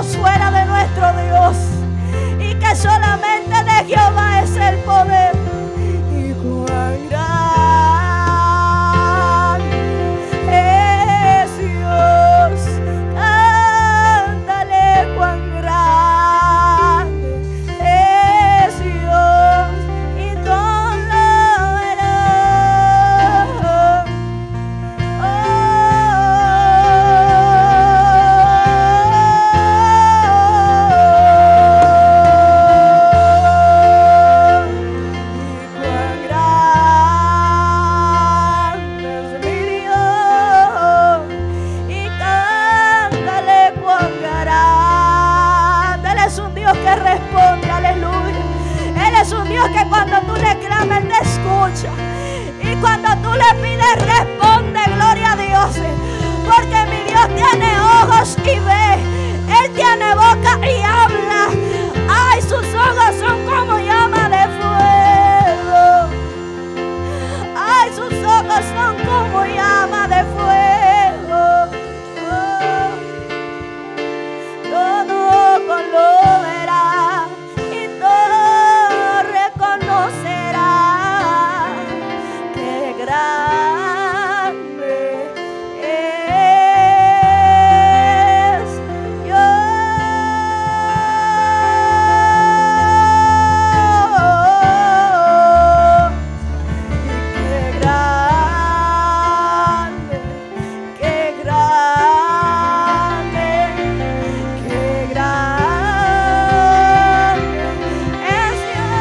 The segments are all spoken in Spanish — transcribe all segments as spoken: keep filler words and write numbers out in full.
estamos fuera de nuestro Dios y que solamente de Jehová es el poder. Y cuán grande es Dios, cántale cuán grande es Dios y todo lo verás. Oh, que cuando tú le clamas, Él te escucha. Y cuando tú le pides, responde, gloria a Dios. Porque mi Dios tiene ojos y ve. Él tiene boca y habla. Ay, sus ojos son como llama de fuego. Ay, sus ojos son como llama de fuego. Oh, todo con lo verá. Conocerá que grande es Dios. Qué grande, qué grande, qué grande es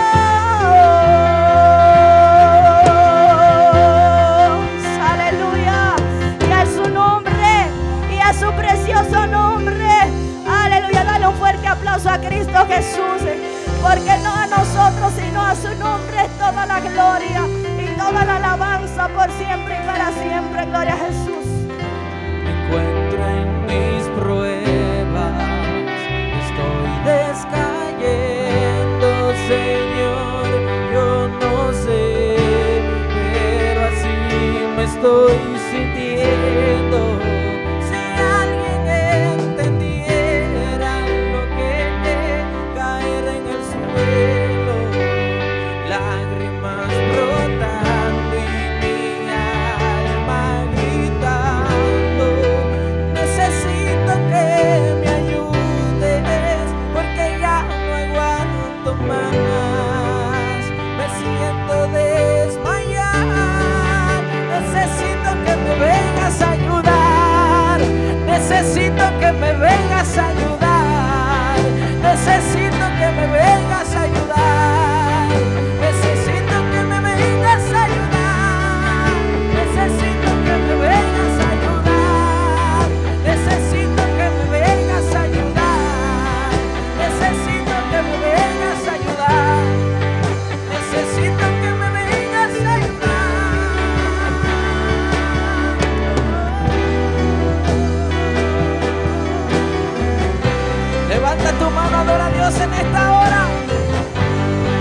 Dios. Aleluya. Y a su nombre, y a su precioso nombre. Aleluya. Dale un fuerte aplauso a Cristo Jesús. Porque no a nosotros, sino a su nombre es toda la gloria y toda la alabanza por siempre y para siempre. Gloria a Jesús. Me encuentro en mis pruebas, estoy descayendo, Señor, yo no sé, pero así me estoy sintiendo. Si alguien entendiera lo que es caer en el suelo, lágrimas brotando y mi alma gritando, necesito que me ayudes porque ya no aguanto más, me siento desmayar, necesito que me vengas a ayudar, necesito que me vengas a ayudar, necesito que me vengas a ayudar, necesito que me vengas a ayudar, necesito que me vengas a ayudar, necesito que me vengas a ayudar, necesito que me vengas a ayudar, necesito que me vengas a ayudar. Levanta tu mano, adora a Dios en esta hora.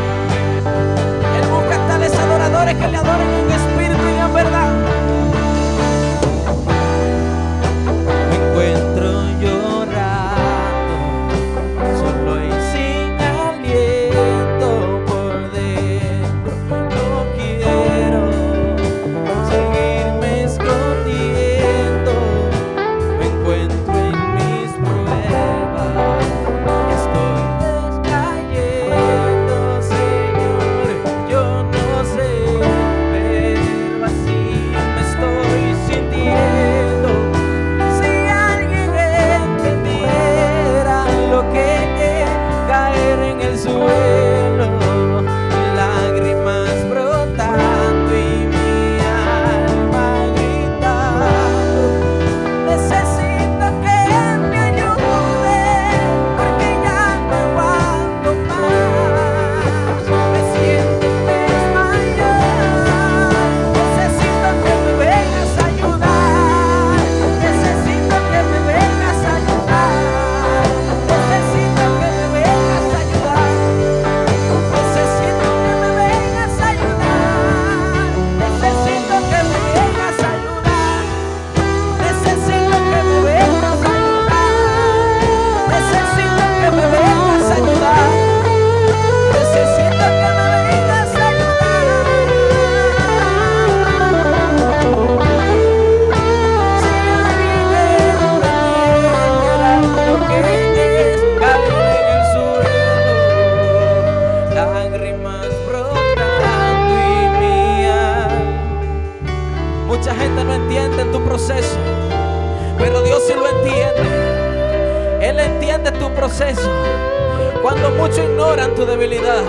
entiende. Él entiende tu proceso. Cuando muchos ignoran tu debilidad.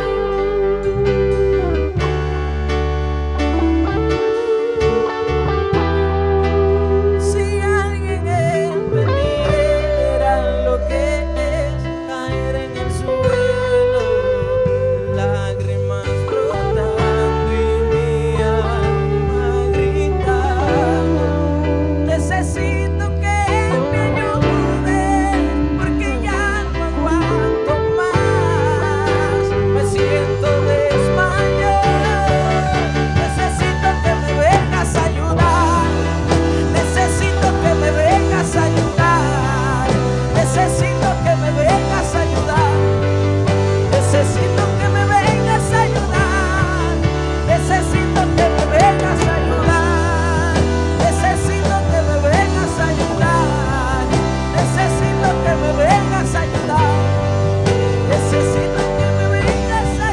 Si alguien entendiera lo que es caer en el suelo, lágrimas brotando y mi alma gritando, necesito que me ayude porque ya no aguanto más, me siento desmayar, necesito que me vengas a ayudar, necesito que me vengas a ayudar, necesito que me vengas a ayudar, necesito que me vengas a ayudar, necesito que me vengas a ayudar, necesito que me vengas a ayudar, necesito que me vengas a ayudar, necesito que me vengas a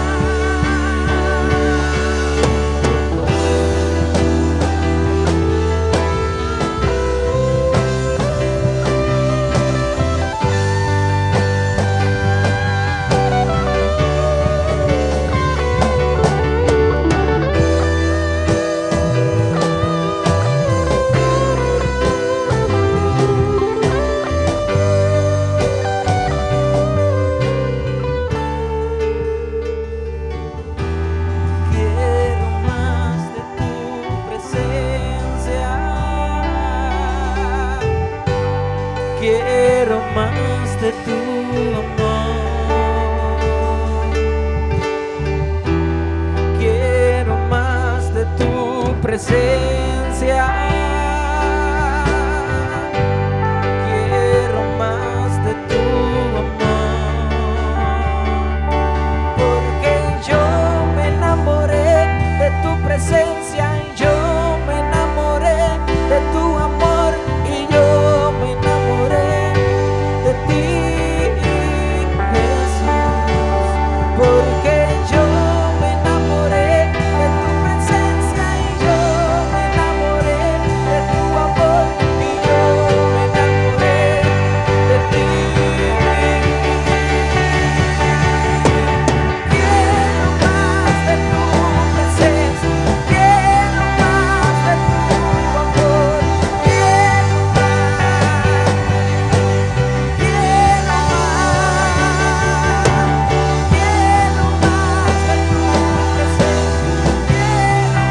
Quiero más de tu presencia, quiero más de tu amor, quiero más de tu presencia, quiero más de tu amor, porque yo me enamoré de tu presencia, yo me enamoré de tu amor y yo me enamoré de ti, Jesús, porque yo me enamoré de tu presencia y yo me enamoré de tu amor y yo me enamoré de ti. Quiero más de tu presencia, quiero más de tu amor, quiero más, quiero más, quiero más de tu presencia, quiero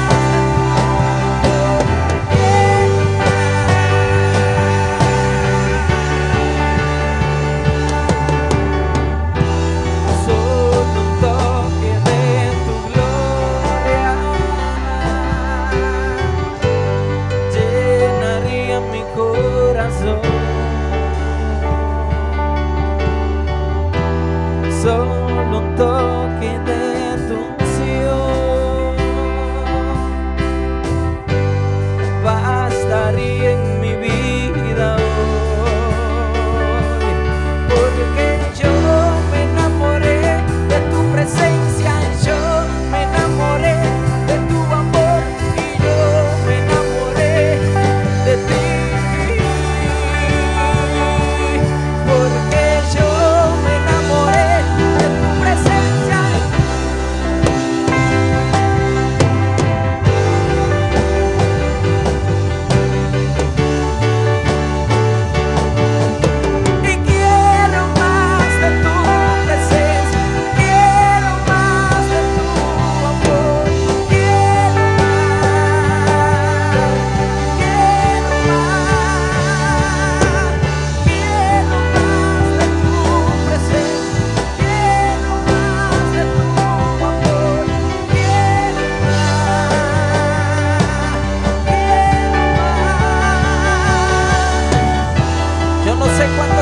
más. Solo un toque de tu gloria llenaría mi corazón. Solo un toque de tu unción bastaría en mi vida hoy, porque yo me enamoré de tu presencia, yo me enamoré de tu amor y yo me enamoré de ti, porque yo me enamoré de tu presencia. Y quiero más de tu presencia, quiero más de tu amor, quiero más, quiero más, quiero más de tu presencia, quiero más de tu amor, quiero más, quiero más. Yo no sé cuántas